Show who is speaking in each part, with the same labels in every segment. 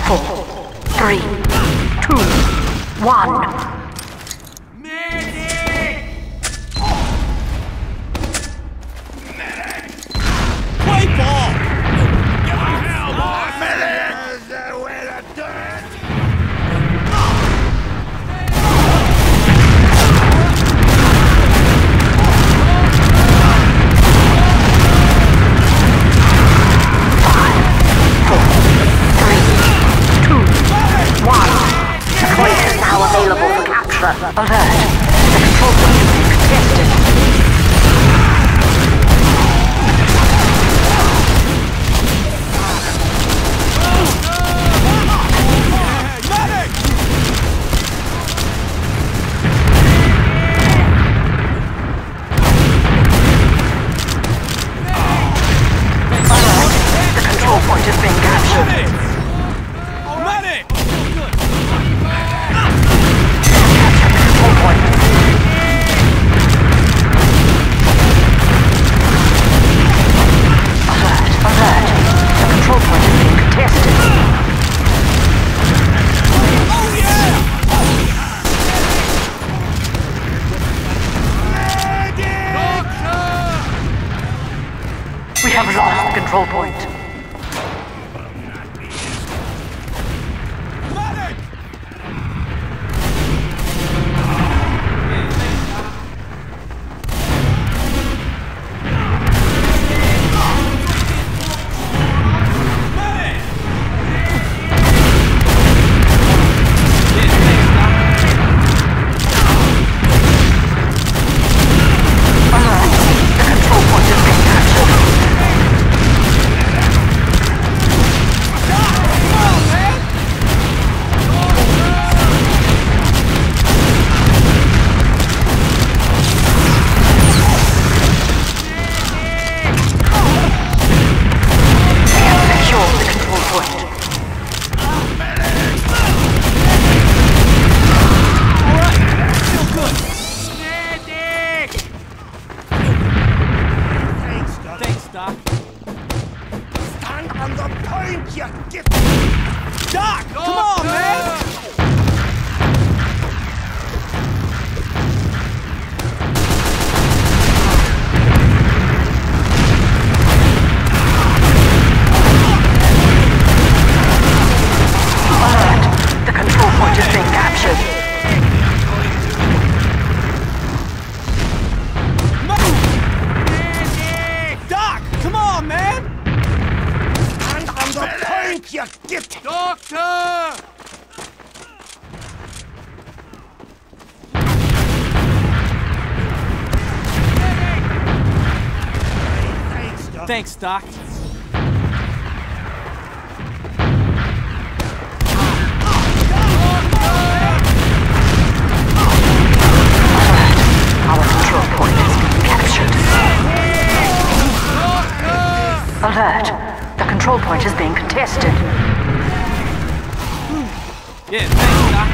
Speaker 1: 4, 3, 2, 1. Alert! The control point is being contested. Alert! The control point is being captured. We have lost the control point.
Speaker 2: Stand on the point, you get... Doc! Come on, man!
Speaker 1: Alert! The control point is being captured.
Speaker 2: You get...
Speaker 3: Doctor! Thanks, Doc.
Speaker 1: Our control point is being captured. Alert! The control point is being contested.
Speaker 3: Yeah, thanks, Doc.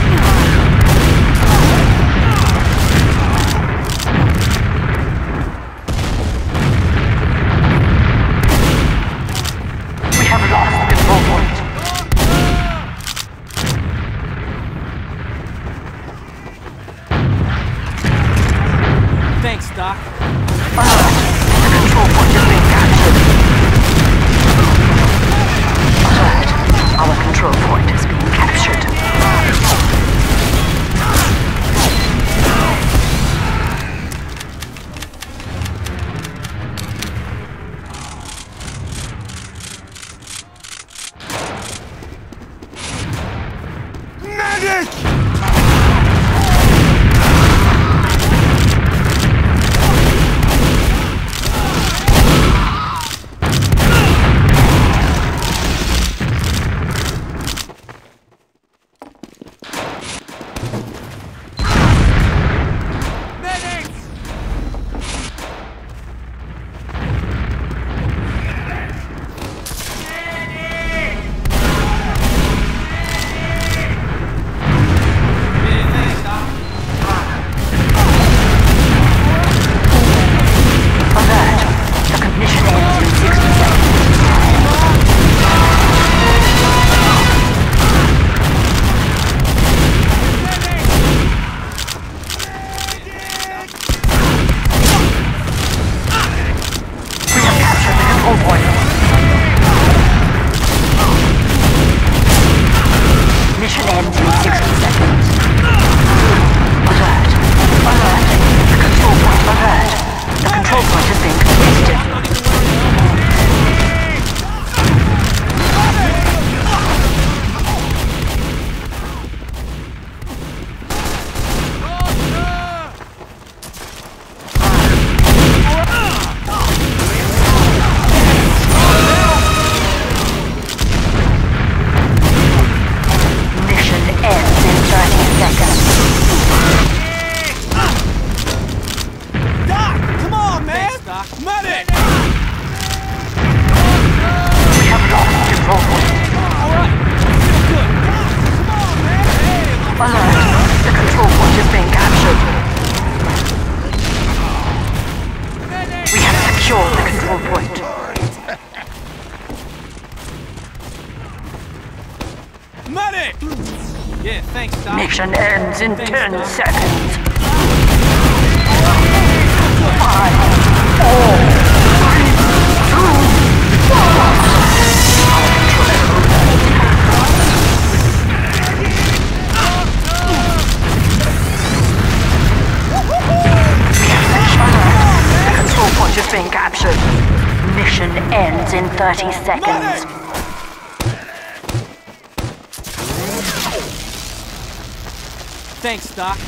Speaker 1: We have lost the control point.
Speaker 3: Thanks, Doc.
Speaker 1: Alert! The control point is being captured. Our control point is being captured.
Speaker 2: Medic!
Speaker 3: Medic! Yeah, thanks, Doc.
Speaker 1: Mission ends in 10 seconds. 5, 4, 3, 2, 1. The control point is being captured. Mission ends in 30 seconds.
Speaker 3: Thanks, Doc.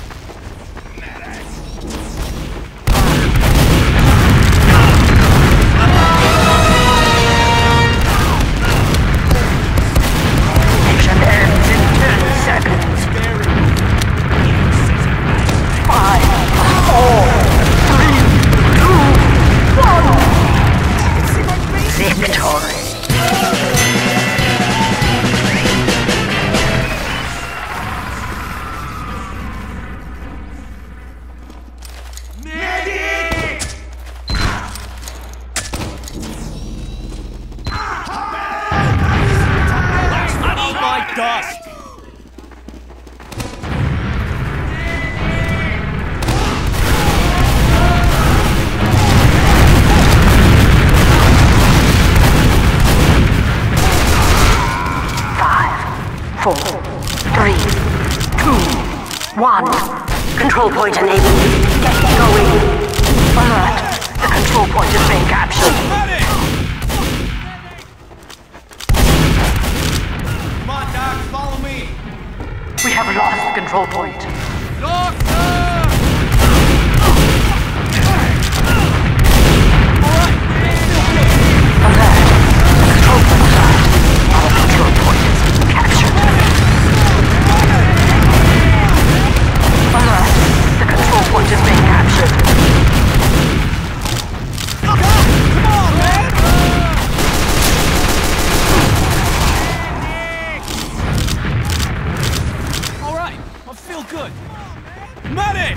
Speaker 1: Mission ends in 10 seconds. 5, 4, 3, 2, 1. Victory.
Speaker 3: Dust!
Speaker 1: Four, 3, 2, 1. Control point enabled. Get going. Alert. The control point is being captured.
Speaker 3: Come on, Doc, follow me.
Speaker 1: We have lost the control point.
Speaker 3: Doctor!
Speaker 1: Alert. The control point is lost. Our control point is being captured. Alert. The control point is being captured.
Speaker 3: Come on, man! All right, I feel good. Medic!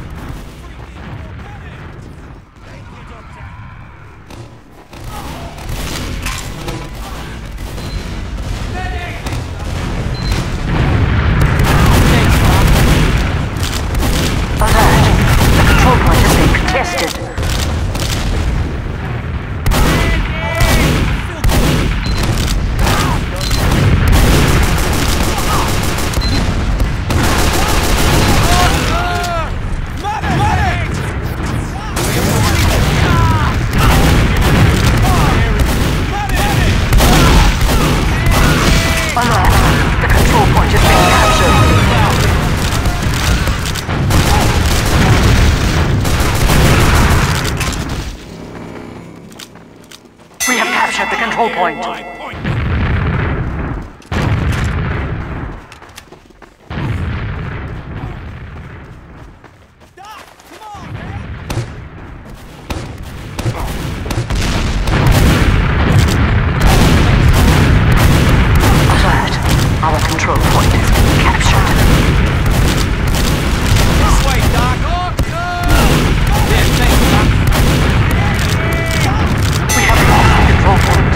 Speaker 1: Captured the control point. Alert. Our control point is being captured.
Speaker 3: This way, Doc. Yeah, thanks, Doc.
Speaker 1: We have lost the control point.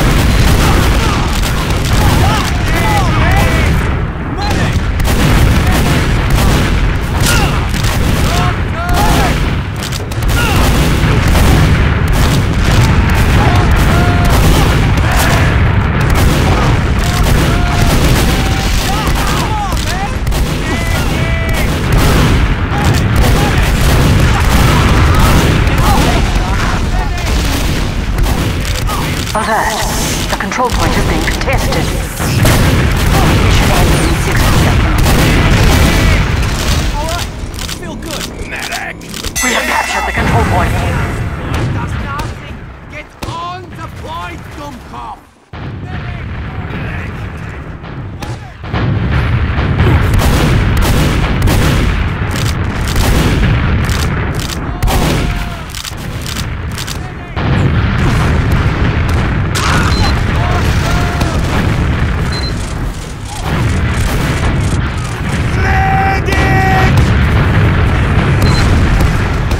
Speaker 1: Alert. The control point is being contested. Mission ends in 60 seconds.
Speaker 3: Alright, I feel good. Medic!
Speaker 1: We have captured the control point.
Speaker 3: That's nothing. Get on the point, Dummkopf!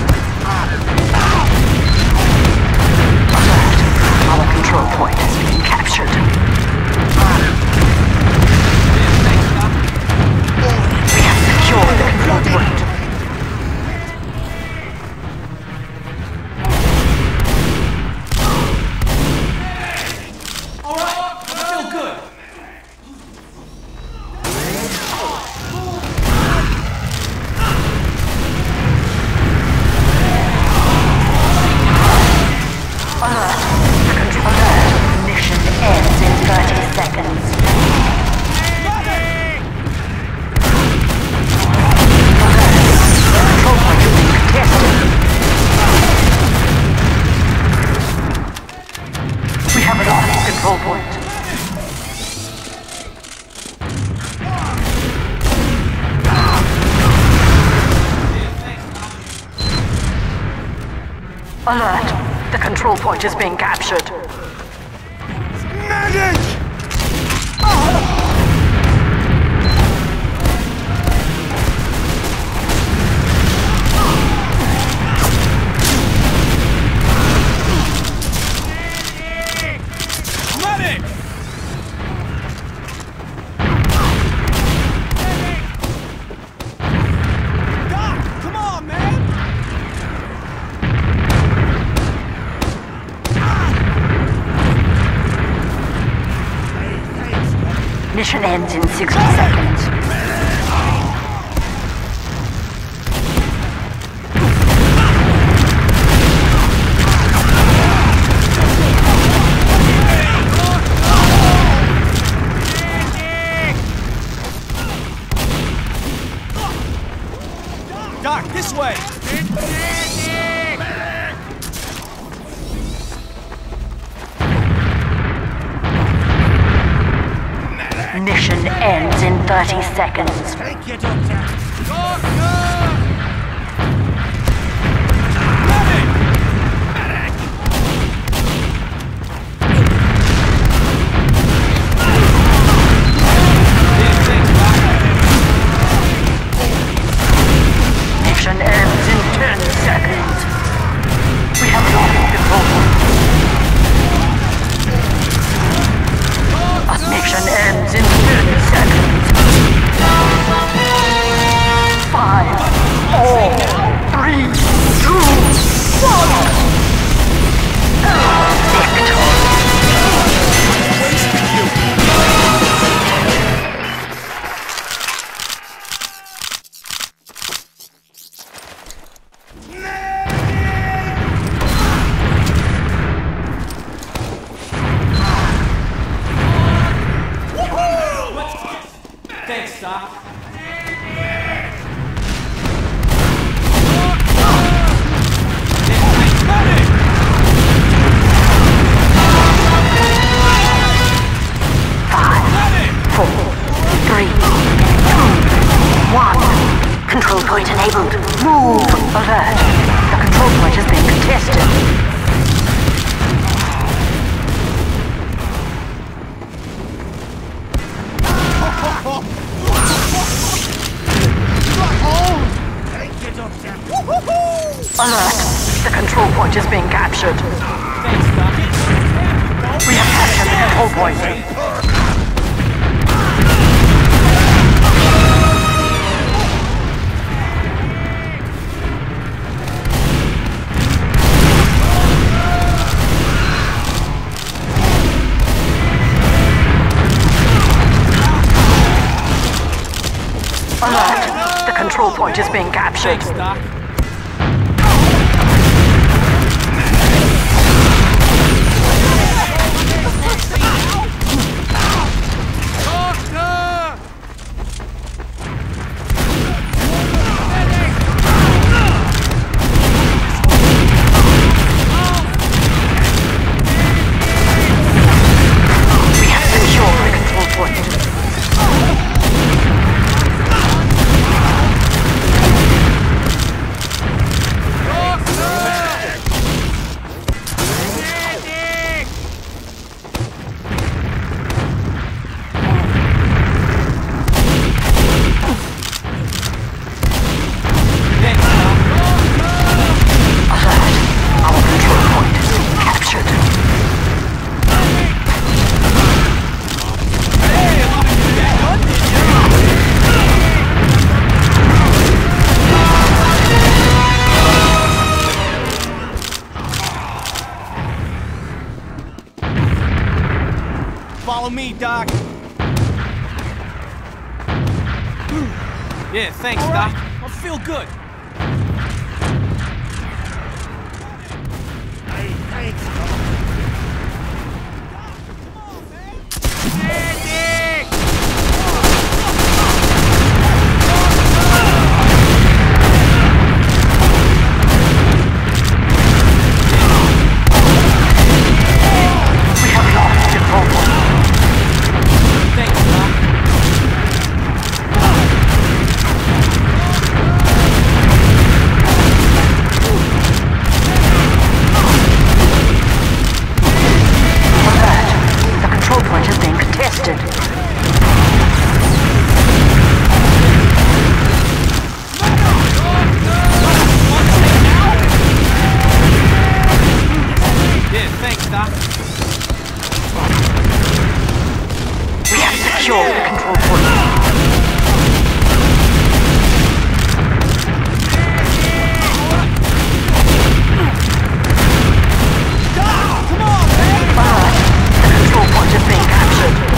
Speaker 1: Our control point is being captured. seconds. Control point is being contested. We have lost control point. Alert! The control point is being captured.
Speaker 2: Medic! Medic! Doc, come on, man!
Speaker 1: Mission ends in 60 seconds.
Speaker 2: Doc, this way!
Speaker 1: Mission ends in 30 seconds.
Speaker 2: Thank you, Doctor!
Speaker 1: Mission ends in 10 seconds. We have lost control. Mission ends in 10 seconds. 5, 4, 3, 2, 1.
Speaker 3: Thanks, Doc.
Speaker 1: Control point enabled. Move! Alert! The control point has been contested. Alert! The control point is being captured.
Speaker 3: Thanks, Doc.
Speaker 1: We have captured the control point. Alert! The control point is being captured.
Speaker 3: Thanks, Doc.
Speaker 1: We have secured the control point.
Speaker 2: Follow me, Doc.
Speaker 3: Yeah, thanks,
Speaker 2: All
Speaker 3: Doc.
Speaker 2: right, I feel good. Hey, thanks, Doc. Come on, man.
Speaker 1: secure the control point. The control point is being captured.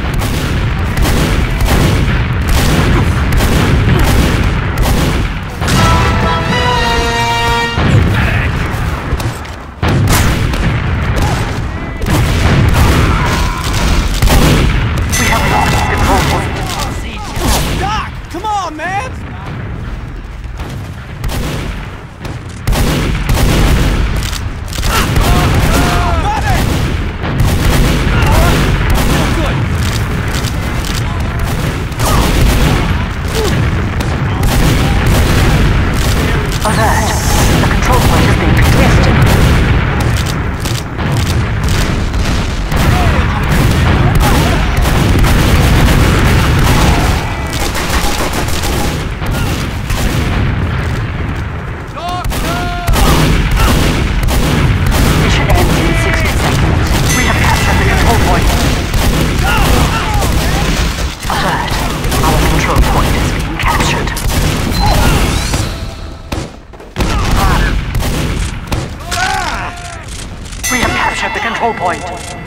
Speaker 1: The control point.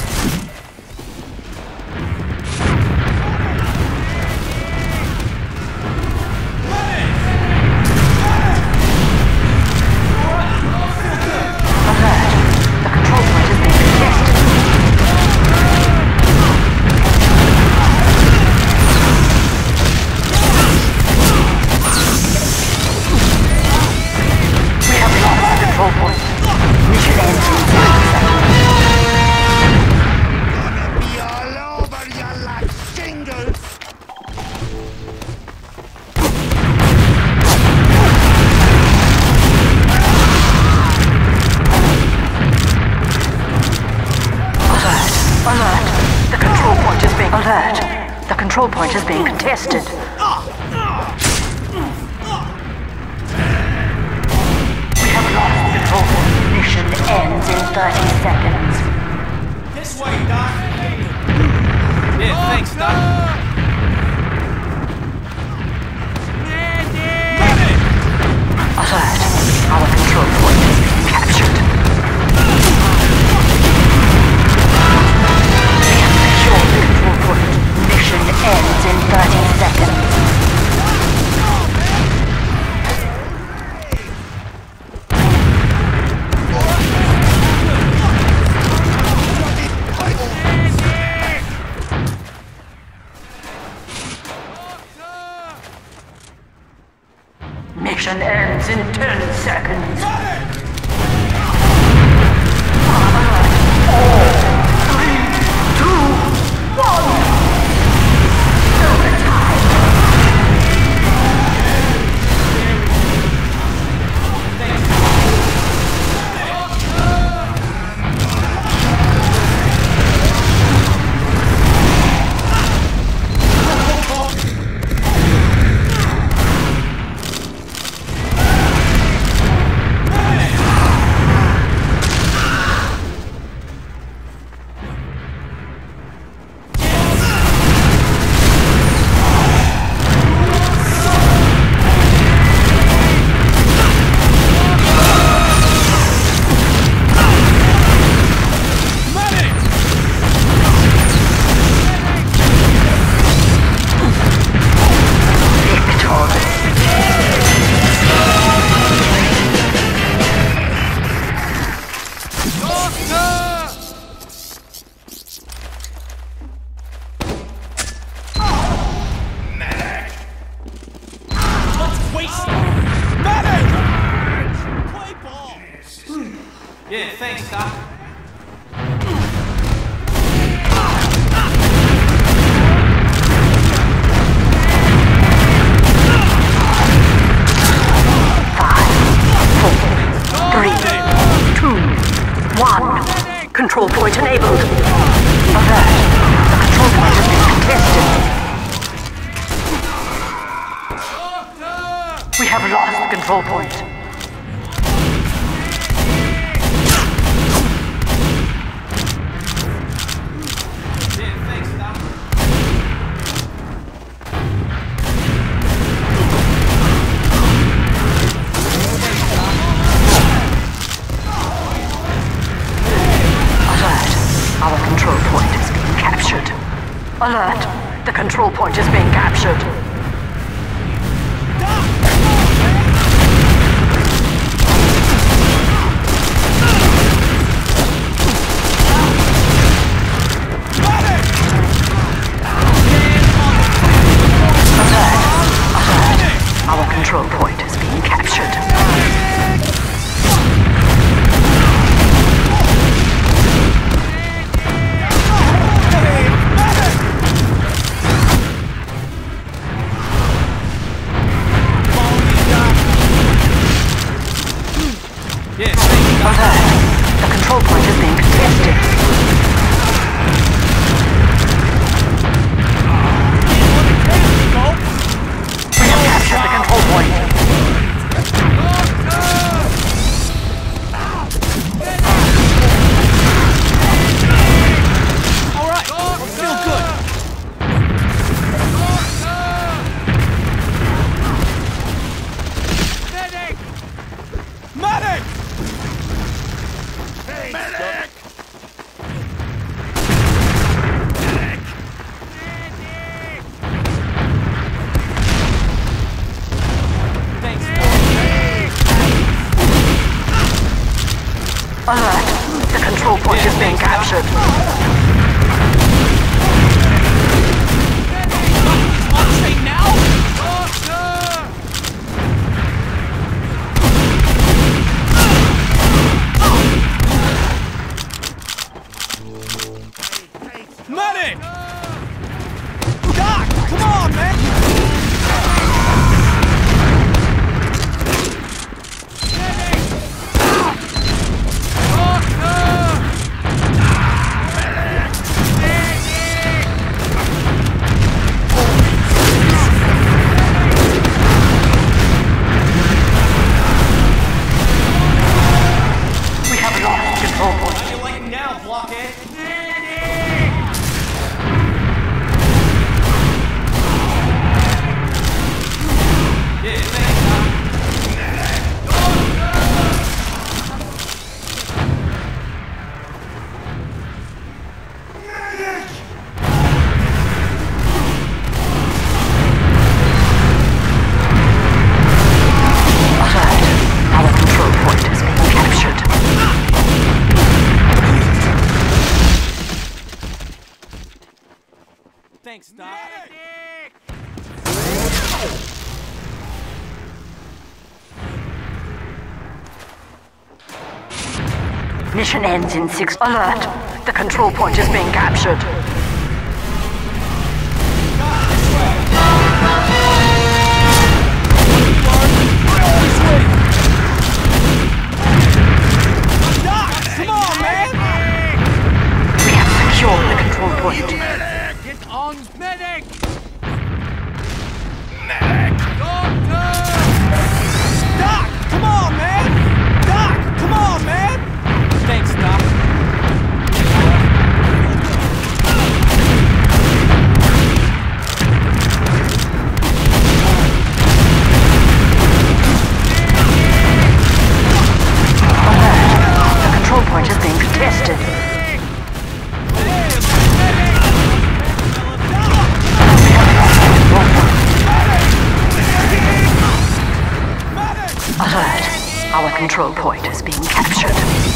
Speaker 1: The control point is being contested. We have lost control point. Mission ends in 30 seconds.
Speaker 2: This way, Doc.
Speaker 4: Yeah, thanks, Doc.
Speaker 1: Alert. Our control point is being captured. We have secured the control point. Mission ends in 30 seconds. Mission ends in 10 seconds. 3, 2, 1.
Speaker 4: Yeah, thanks, Doc.
Speaker 1: Control point enabled. Alert. The control point has been contested. We have lost the control point. Alert! The control point is being captured. Our control point is being captured. Alert! The control point is being contested. The control point.
Speaker 4: All right, I feel good.
Speaker 3: Medic!
Speaker 2: Medic!
Speaker 3: Medic!
Speaker 1: Alert! The control point is being captured.
Speaker 4: On train now?
Speaker 2: Medic! Doc, come on, man!
Speaker 4: Thanks, Doc.
Speaker 1: Mission ends in 6. Alert! The control point is being captured.
Speaker 2: Doc, come on, man!
Speaker 1: We have secured the control point.
Speaker 3: Get on, medic!
Speaker 2: Doc, come on, man! Doc, come on, man!
Speaker 4: Thanks, Doc.
Speaker 1: Alert! The control point is being contested. Alert! Our control point is being captured.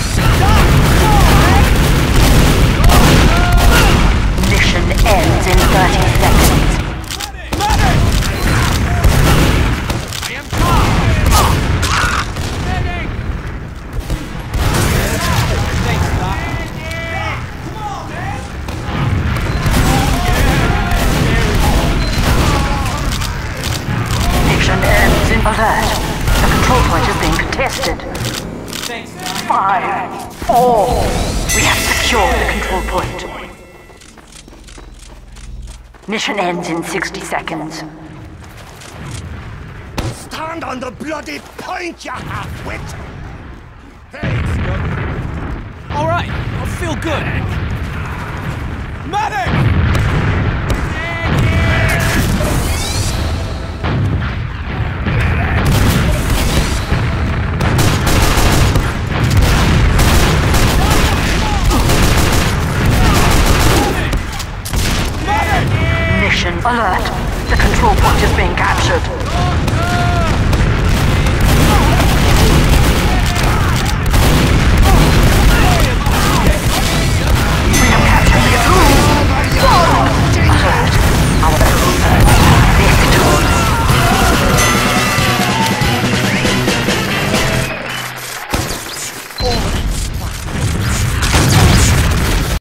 Speaker 1: Mission ends in 30 seconds.
Speaker 3: I am Tom! Medic!
Speaker 4: Thanks, Doc.
Speaker 1: Mission ends in alert. The control point is being contested.
Speaker 4: Thanks, Doc.
Speaker 1: 5, 4. We have secured the control point. Mission ends in 60 seconds.
Speaker 2: Stand on the bloody point, you half-wit!
Speaker 4: All right, I feel good.
Speaker 2: Medic! Medic!
Speaker 1: position. Alert! The control point is being captured.